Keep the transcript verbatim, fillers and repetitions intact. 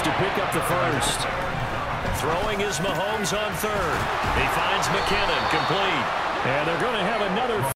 to pick up the first. Throwing is Mahomes on third. He finds McKinnon complete. And they're going to have another